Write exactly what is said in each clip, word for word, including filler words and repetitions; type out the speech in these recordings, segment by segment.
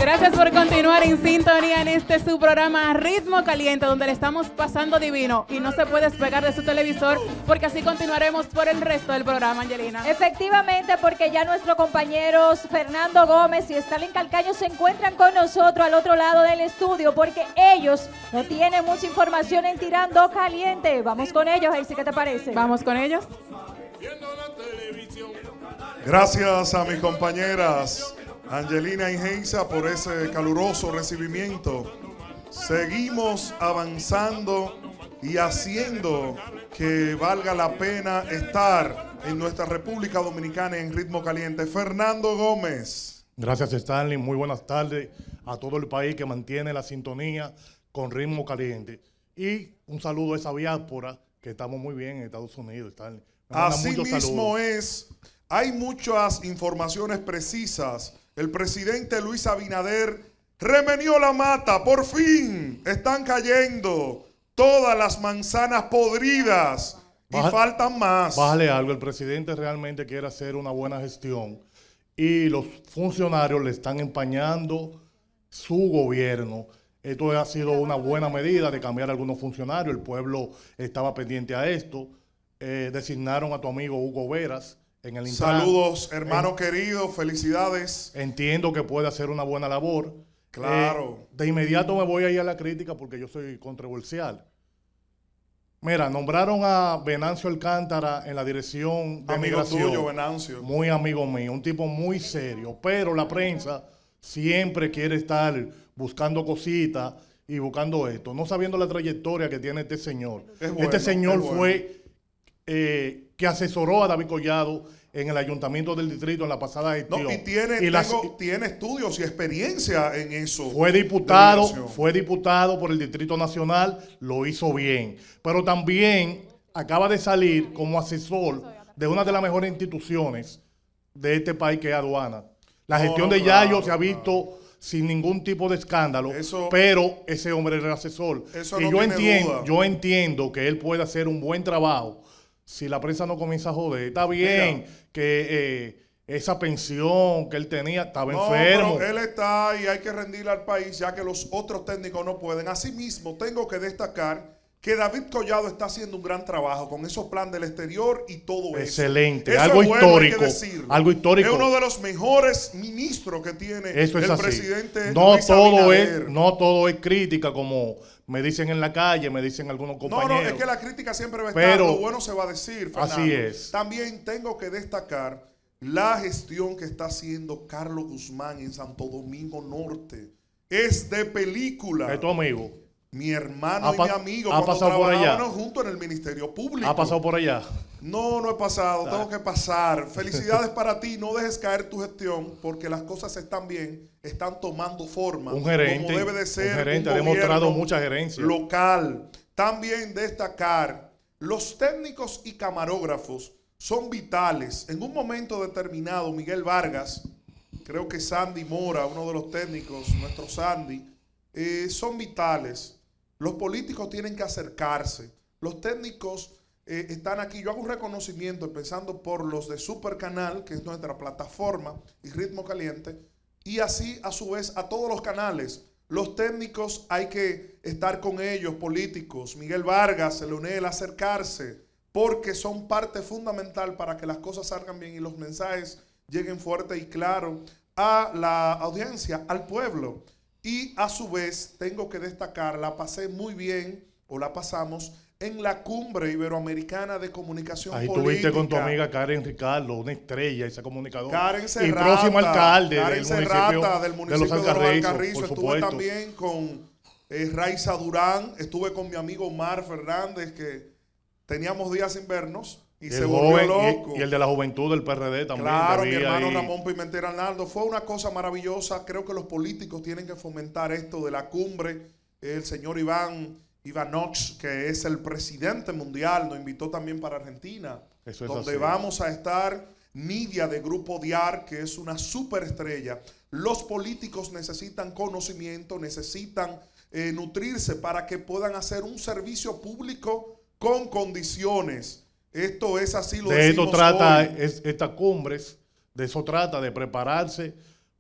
Gracias por continuar en sintonía en este su programa Ritmo Caliente, donde le estamos pasando divino y no se puede despegar de su televisor porque así continuaremos por el resto del programa, Angelina. Efectivamente, porque ya nuestros compañeros Fernando Gómez y Stalin Calcaño se encuentran con nosotros al otro lado del estudio porque ellos no tienen mucha información en Tirando Caliente. Vamos con ellos, Elsie, ¿qué te parece? Vamos con ellos. Gracias a mis compañeras Angelina y Heisa por ese caluroso recibimiento. Seguimos avanzando y haciendo que valga la pena estar en nuestra República Dominicana en Ritmo Caliente. Fernando Gómez. Gracias, Stanley. Muy buenas tardes a todo el país que mantiene la sintonía con Ritmo Caliente. Y un saludo a esa diáspora que estamos muy bien en Estados Unidos, Stanley. Así mismo es. Hay muchas informaciones precisas. El presidente Luis Abinader remenió la mata. Por fin están cayendo todas las manzanas podridas y Baja, faltan más. Bájale algo. El presidente realmente quiere hacer una buena gestión y los funcionarios le están empañando su gobierno. Esto ha sido una buena medida de cambiar a algunos funcionarios. El pueblo estaba pendiente a esto. Eh, designaron a tu amigo Hugo Veras en el Intran. Saludos, hermano en, querido, felicidades. Entiendo que puede hacer una buena labor. Claro. Eh, de inmediato me voy a ir a la crítica porque yo soy controversial. Mira, nombraron a Venancio Alcántara en la dirección de amigo migración. Tuyo, Venancio. Muy amigo mío, un tipo muy serio, pero la prensa siempre quiere estar buscando cositas y buscando esto, no sabiendo la trayectoria que tiene este señor. Es bueno, este señor es bueno. fue eh, que asesoró a David Collado en el ayuntamiento del distrito en la pasada gestión. No, y tiene, y las, tengo, tiene estudios y experiencia en eso. Fue diputado, fue diputado por el Distrito Nacional, lo hizo bien. Pero también acaba de salir como asesor de una de las mejores instituciones de este país, que es aduana. La gestión no, no, de claro, Yayo se ha visto claro. sin ningún tipo de escándalo, eso, pero ese hombre era el asesor. Eso y no yo tiene entiendo, duda. yo entiendo que él puede hacer un buen trabajo si la prensa no comienza a joder. Está bien Mira. que eh, esa pensión que él tenía estaba no, enfermo. Pero él está y hay que rendirle al país ya que los otros técnicos no pueden. Asimismo, tengo que destacar que David Collado está haciendo un gran trabajo con esos planes del exterior y todo eso. Excelente, eso algo es bueno, histórico. Algo histórico. Es uno de los mejores ministros que tiene eso es el así. presidente no Luis todo Abinader. es No todo es crítica, como me dicen en la calle, me dicen algunos compañeros. No, no, es que la crítica siempre va a estar, pero lo bueno se va a decir, Fernando. Así es. También tengo que destacar la gestión que está haciendo Carlos Guzmán en Santo Domingo Norte. Es de película. Es tu amigo. Mi hermano y mi amigo, ha cuando pasado por allá juntos en el Ministerio Público. ¿Ha pasado por allá? No, no he pasado, ah. tengo que pasar. Felicidades para ti, no dejes caer tu gestión, porque las cosas están bien, están tomando forma. Un gerente, como debe de ser, un gerente un ha demostrado mucha gerencia. Local. También destacar, los técnicos y camarógrafos son vitales. En un momento determinado, Miguel Vargas, creo que Sandy Mora, uno de los técnicos, nuestro Sandy, eh, son vitales. Los políticos tienen que acercarse. Los técnicos eh, están aquí. Yo hago un reconocimiento empezando por los de Super Canal, que es nuestra plataforma, y Ritmo Caliente, y así a su vez a todos los canales. Los técnicos hay que estar con ellos, políticos. Miguel Vargas, Leonel, acercarse, porque son parte fundamental para que las cosas salgan bien y los mensajes lleguen fuerte y claro a la audiencia, al pueblo. Y a su vez, tengo que destacar, la pasé muy bien, o la pasamos, en la Cumbre Iberoamericana de Comunicación Ahí Política. Ahí tuviste con tu amiga Karen Ricardo, una estrella, esa comunicadora. Karen Serrata. Y próximo alcalde Karen del, Serrata, municipio del municipio de los Alcarrizos. Alcarrizos. Estuve también con eh, Raiza Durán, estuve con mi amigo Omar Fernández, que teníamos días sin vernos. Y, y se volvió loco. Y, y el de la juventud del P R D también. Claro, mi hermano ahí. Ramón Pimentel Arnaldo. Fue una cosa maravillosa. Creo que los políticos tienen que fomentar esto de la cumbre. El señor Iván Ivanovich, que es el presidente mundial, nos invitó también para Argentina. Eso es donde así. Vamos a estar Nidia de Grupo Diar, que es una superestrella. Los políticos necesitan conocimiento, necesitan eh, nutrirse para que puedan hacer un servicio público con condiciones. Esto es así, lo de esto decimos trata hoy. Es, estas cumbres, de eso trata, de prepararse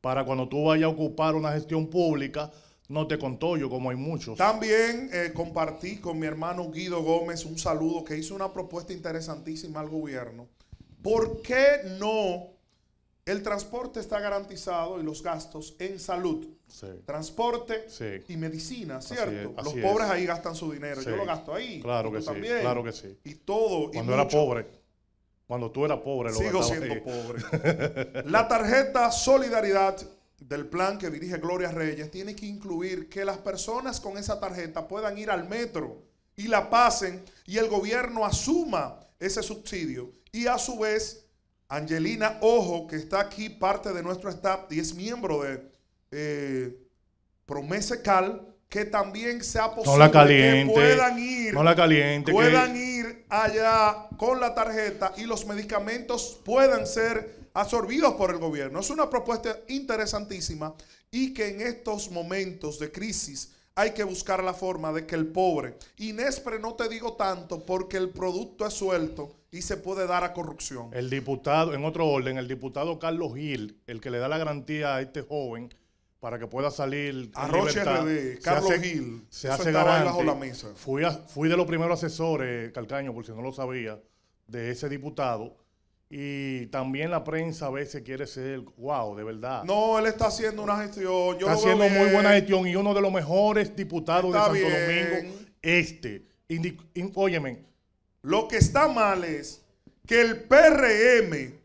para cuando tú vayas a ocupar una gestión pública, no te contollo como hay muchos. También eh, compartí con mi hermano Guido Gómez un saludo que hizo una propuesta interesantísima al gobierno. ¿Por qué no el transporte está garantizado y los gastos en salud? Sí. Transporte Sí. y medicina, Así ¿cierto? es, los así pobres es. ahí gastan su dinero. Sí. Yo lo gasto ahí. Claro que tú sí, también. claro que sí. Y todo. Cuando y era mucho. pobre, cuando tú eras pobre, lo Sigo gastabas siendo ahí. pobre. La tarjeta Solidaridad del plan que dirige Gloria Reyes tiene que incluir que las personas con esa tarjeta puedan ir al metro y la pasen y el gobierno asuma ese subsidio. Y a su vez, Angelina Ojo, que está aquí, parte de nuestro staff y es miembro de eh, Promesecal, que también sea posible No la caliente, que puedan ir, no la caliente, puedan que- ir allá con la tarjeta y los medicamentos puedan ser absorbidos por el gobierno. Es una propuesta interesantísima y que en estos momentos de crisis hay que buscar la forma de que el pobre, Inespre no te digo tanto porque el producto es suelto y se puede dar a corrupción. El diputado, en otro orden, el diputado Carlos Gil, el que le da la garantía a este joven para que pueda salir en Arroche libertad, R D, se Carlos hace- Gil, se eso hace estaba ahí garante. bajo la mesa. Fui, a- fui de los primeros asesores, Calcaño, por si no lo sabía, de ese diputado. Y también la prensa a veces quiere ser, wow, de verdad. No, él está haciendo una gestión. Yo Está lo veo haciendo muy bien. buena gestión y uno de los mejores diputados Está de Santo bien. Domingo, este. Indi- in- óyeme, Lo que está mal es que el P R M,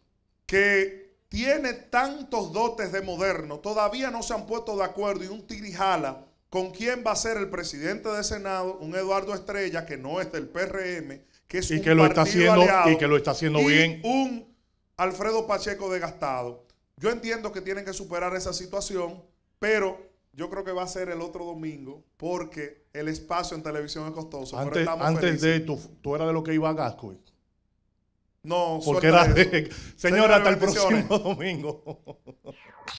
que tiene tantos dotes de moderno, todavía no se han puesto de acuerdo y un tirijala con quién va a ser el presidente del Senado, un Eduardo Estrella, que no es del P R M, que es Y un que lo está partido haciendo- aliado, y que lo está haciendo y bien. un Alfredo Pacheco desgastado. Yo entiendo que tienen que superar esa situación, pero yo creo que va a ser el otro domingo porque el espacio en televisión es costoso. pero antes, estamos antes felices. de tú, tú eras de lo que iba a Gascoy. No, Porque suelta era eso. de, señora, hasta el bendiciones. próximo domingo.